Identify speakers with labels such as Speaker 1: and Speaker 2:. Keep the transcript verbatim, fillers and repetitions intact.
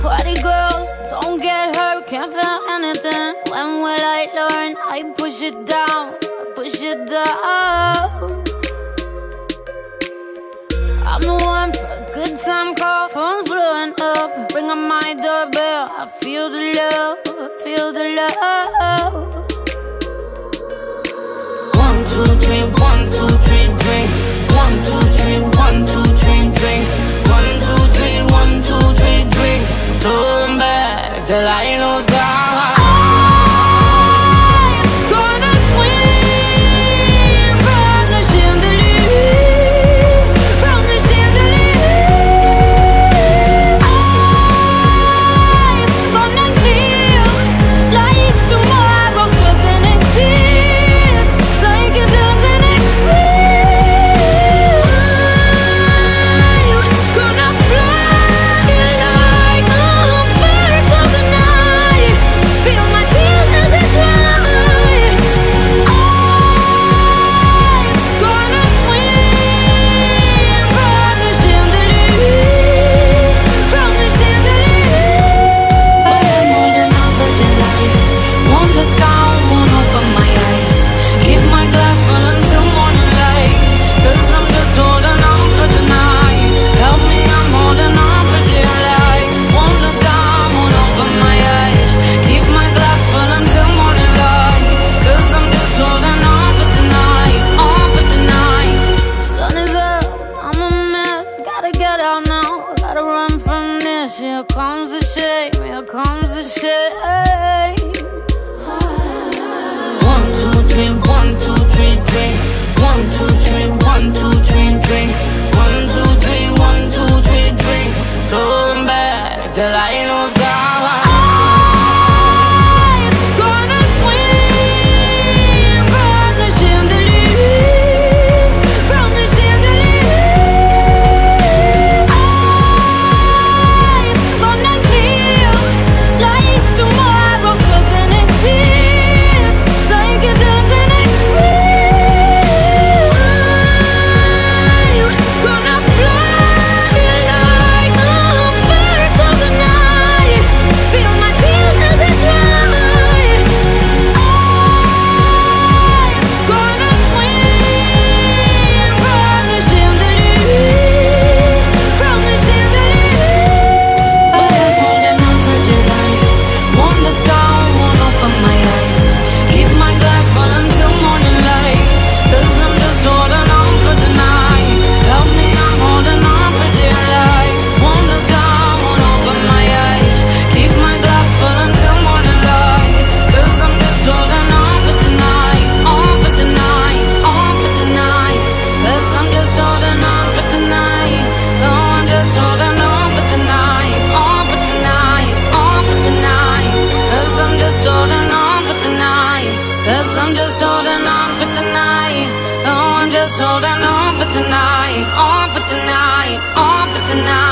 Speaker 1: Party girls, don't get hurt, can't feel anything. When will I learn? I push it down, I push it down. I'm the one for a good time call, phone's blowing up. Ring on my doorbell, I feel the love, I feel the love. One, two, three, one, two, three, drink. One, two, three, one, two, three, drink. One, two, three, one, two, three, drink. Turn back till I lose God. I'm gonna swim from the chandelier, from the chandelier. I'm gonna live like tomorrow doesn't exist, like it doesn't exist. Here comes the shame, here comes the shame. One, two, three, one, two, three, drink. One, two, three, one, two, three, drink. One, two, three, one, two, three, drink. Turn back till I lose God. Cause I'm just holding on for tonight. Oh, I'm just holding on for tonight. On for tonight, on for tonight.